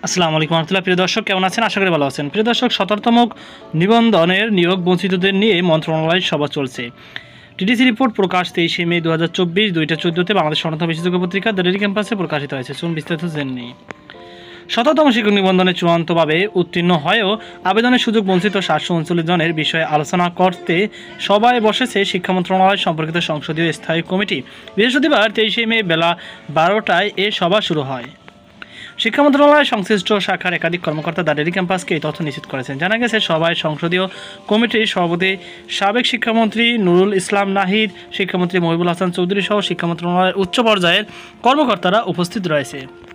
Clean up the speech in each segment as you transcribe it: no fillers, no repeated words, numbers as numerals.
আসসালামু আলাইকুম রহমতুল্লাহ। প্রিয় দর্শক, কেমন আছেন? আশা করি ভালো আছেন। প্রিয় দর্শক, 17তম নিবন্ধনের নিয়োগ বঞ্চিতদের নিয়ে মন্ত্রণালয়ের সভা চলছে। টিটিসি রিপোর্ট প্রকাশ 23 মে 2024 2টা 14-তে বাংলাদেশ অন্যতম বিশেষজ্ঞ পত্রিকা দ্য ডেইলি ক্যাম্পাসে প্রকাশিত হয়েছে। চলুন বিস্তারিত জেনে নিই। 17তম শিক্ষক নিবন্ধনে চূড়ান্তভাবে উত্তীর্ণ হয়েও আবেদনের সুযোগ বঞ্চিত 739 জনের বিষয়ে আলোচনা করতে সভায় বসেছে শিক্ষা মন্ত্রণালয় সম্পর্কিত সংসদীয় স্থায়ী কমিটি। বৃহস্পতিবার 23 মে বেলা 12টায় এ সভা শুরু হয়। শিক্ষা মন্ত্রণালয়ের সংশ্লিষ্ট শাখার একাধিক কর্মকর্তা দ্য ডেইলি ক্যাম্পাসকে এই তথ্য নিশ্চিত করেছেন। জানা গেছে, সভায় সংসদীয় কমিটির সভাপতি সাবেক শিক্ষামন্ত্রী নুরুল ইসলাম নাহিদ, শিক্ষামন্ত্রী মহিবুল হাসান চৌধুরী সহ শিক্ষা মন্ত্রণালয়ের উচ্চ পর্যায়ের কর্মকর্তারা উপস্থিত রয়েছে।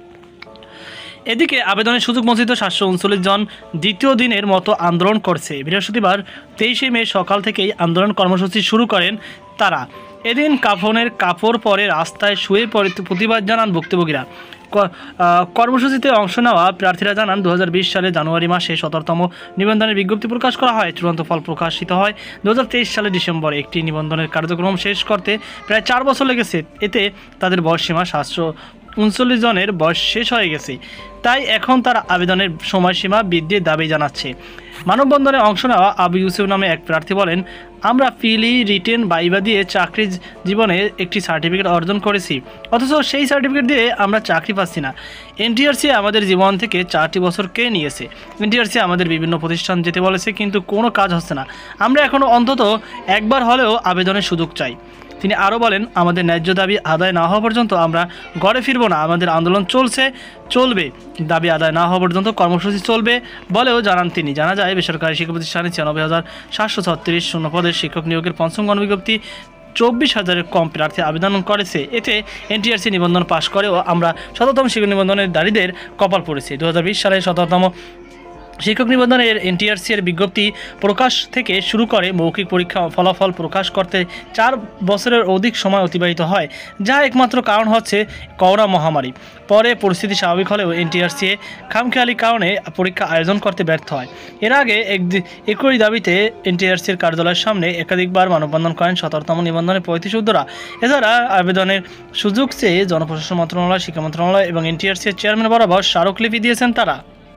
এদিকে আবেদনের সুযোগ বঞ্চিত 739 জন দ্বিতীয় দিনের মতো আন্দোলন করছে। বৃহস্পতিবার 23 মে সকাল থেকেই আন্দোলন কর্মসূচি শুরু করেন তারা। এদিন কাফনের কাপড় পরে রাস্তায় শুয়ে প্রতিবাদ জানান ভুক্তভোগীরা। কর্মসূচিতে অংশ নেওয়া প্রার্থীরা জানান, 2020 সালে জানুয়ারি মাসে 17তম নিবন্ধনের বিজ্ঞপ্তি প্রকাশ করা হয়। চূড়ান্ত ফল প্রকাশিত হয় 2023 সালে ডিসেম্বরে। একটি নিবন্ধনের কার্যক্রম শেষ করতে প্রায় 4 বছর লেগেছে। এতে তাদের বয়সসীমা 739 জনের বয়স শেষ হয়ে গেছে। তাই এখন তারা আবেদনের সময়সীমা বৃদ্ধির দাবি জানাচ্ছে। মানববন্ধনে অংশ নেওয়া আবু ইউসুফ নামে এক প্রার্থী বলেন, আমরা ফিলি রিটেন বাইবা দিয়ে চাকরি জীবনে একটি সার্টিফিকেট অর্জন করেছি, অথচ সেই সার্টিফিকেট দিয়ে আমরা চাকরি পাচ্ছি না। এনটিআরসি আমাদের জীবন থেকে 4টি বছর কেড়ে নিয়েছে। এনটিআরসি আমাদের বিভিন্ন প্রতিষ্ঠান যেতে বলেছে, কিন্তু কোনো কাজ হচ্ছে না। আমরা এখনও অন্তত একবার হলেও আবেদনের সুযোগ চাই। তিনি আরও বলেন, আমাদের ন্যায্য দাবি আদায় না হওয়া পর্যন্ত আমরা ঘরে ফিরব না। আমাদের আন্দোলন চলবে, দাবি আদায় না হওয়া পর্যন্ত কর্মসূচি চলবে বলেও জানান তিনি। জানা যায়, বেসরকারি শিক্ষা প্রতিষ্ঠানে 96,736 শূন্য পদের শিক্ষক নিয়োগের পঞ্চম গণবিজ্ঞপ্তি 24,000-এর কম প্রার্থী আবেদন করেছে। এতে এনটিআরসি নিবন্ধন পাশ করেও আমরা 17তম শিক্ষক নিবন্ধনের দারিদের কপাল পড়েছে। 2020 সালে 17তম শিক্ষক নিবন্ধনের এনটিআরসি এর বিজ্ঞপ্তি প্রকাশ থেকে শুরু করে মৌখিক পরীক্ষা ফলাফল প্রকাশ করতে 4 বছরের অধিক সময় অতিবাহিত হয়, যা একমাত্র কারণ হচ্ছে করোনা মহামারী। পরে পরিস্থিতি স্বাভাবিক হলেও এনটিআরসি খামখেয়ালি কারণে পরীক্ষা আয়োজন করতে ব্যর্থ হয়। এর আগে একই দাবিতে এনটিআরসির কার্যালয়ের সামনে একাধিকবার মানববন্ধন করেন 17তম নিবন্ধনের 35 উদ্যোরা। এছাড়া আবেদনের সুযোগ চেয়ে জনপ্রশাসন মন্ত্রণালয়, শিক্ষা মন্ত্রণালয় এবং এনটিআরসি এর চেয়ারম্যান বরাবর স্মারকলিপি দিয়েছেন তারা।